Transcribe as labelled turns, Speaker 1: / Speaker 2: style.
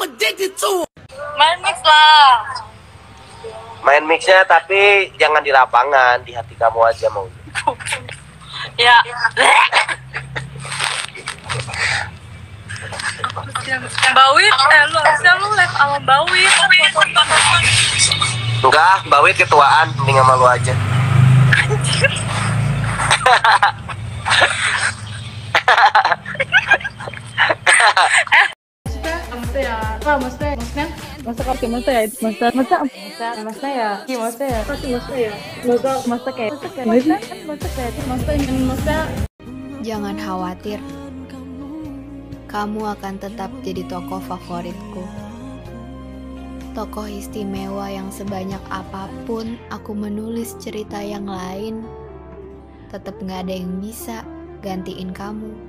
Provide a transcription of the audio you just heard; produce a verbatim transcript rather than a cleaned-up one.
Speaker 1: Main mix lah.
Speaker 2: Main mixnya tapi jangan di lapangan, di hati kamu aja mau.
Speaker 1: Ya. Bawit, eh lu harusnya lu live sama Bawit.
Speaker 2: Enggak, Bawit ketuaan, mending sama lu aja.
Speaker 3: Maksudnya ya, ah, maksudnya, maksudnya, maksudnya kalau maksudnya ya, maksudnya, maksudnya, maksudnya, maksudnya ya, iya maksudnya ya, maksudnya ya, maksudnya, maksudnya kayak, maksudnya kayak, maksudnya kayak, maksudnya, maksudnya.
Speaker 4: Jangan khawatir, kamu akan tetap jadi tokoh favoritku. Tokoh istimewa yang sebanyak apapun aku menulis cerita yang lain, tetap gak ada yang bisa gantiin kamu.